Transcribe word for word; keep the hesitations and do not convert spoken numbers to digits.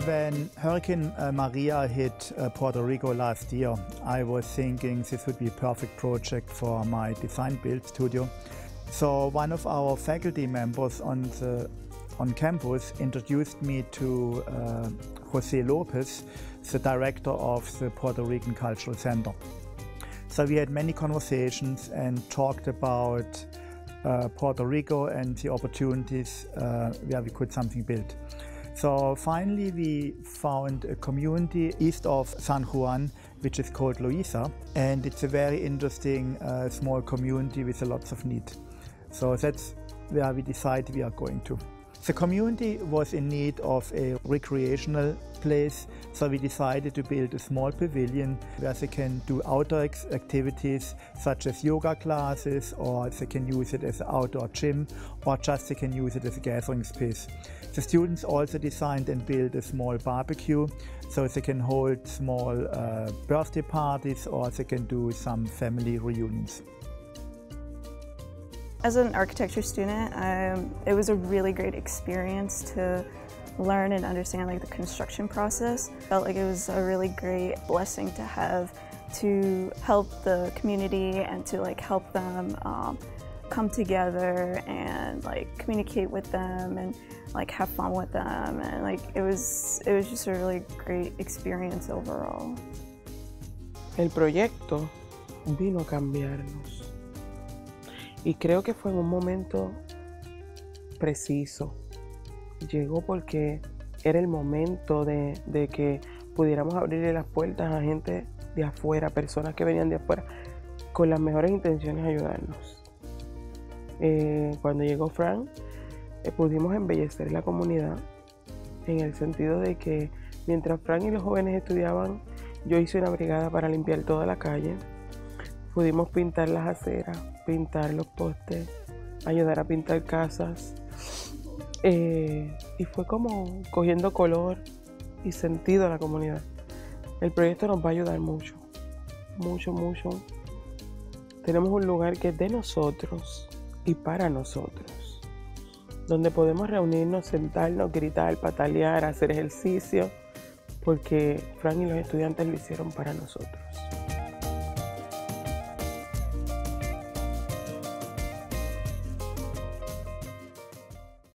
When Hurricane uh, Maria hit uh, Puerto Rico last year, I was thinking this would be a perfect project for my design build studio. So one of our faculty members on the on campus introduced me to uh, Jose Lopez, the director of the Puerto Rican Cultural Center. So we had many conversations and talked about uh, Puerto Rico and the opportunities uh, where we could something build. So finally we found a community east of San Juan, which is called Luisa, and it's a very interesting uh, small community with a lots of need. So that's where we decided we are going to. The community was in need of a recreational place, so we decided to build a small pavilion where they can do outdoor activities such as yoga classes, or they can use it as an outdoor gym, or just they can use it as a gathering space. The students also designed and built a small barbecue, so they can hold small uh, birthday parties, or they can do some family reunions. As an architecture student, um, it was a really great experience to learn and understand like the construction process. Felt like it was a really great blessing to have to help the community and to like help them um, come together and like communicate with them and like have fun with them, and like it was it was just a really great experience overall. El proyecto vino a cambiarnos. Y creo que fue en un momento preciso. Llegó porque era el momento de, de que pudiéramos abrirle las puertas a gente de afuera, personas que venían de afuera, con las mejores intenciones de ayudarnos. Eh, cuando llegó Frank, eh, pudimos embellecer la comunidad, en el sentido de que mientras Frank y los jóvenes estudiaban, yo hice una brigada para limpiar toda la calle. Pudimos pintar las aceras, pintar los postes, ayudar a pintar casas. Eh, y fue como cogiendo color y sentido a la comunidad. El proyecto nos va a ayudar mucho, mucho, mucho. Tenemos un lugar que es de nosotros y para nosotros, donde podemos reunirnos, sentarnos, gritar, patalear, hacer ejercicio, porque Frank y los estudiantes lo hicieron para nosotros.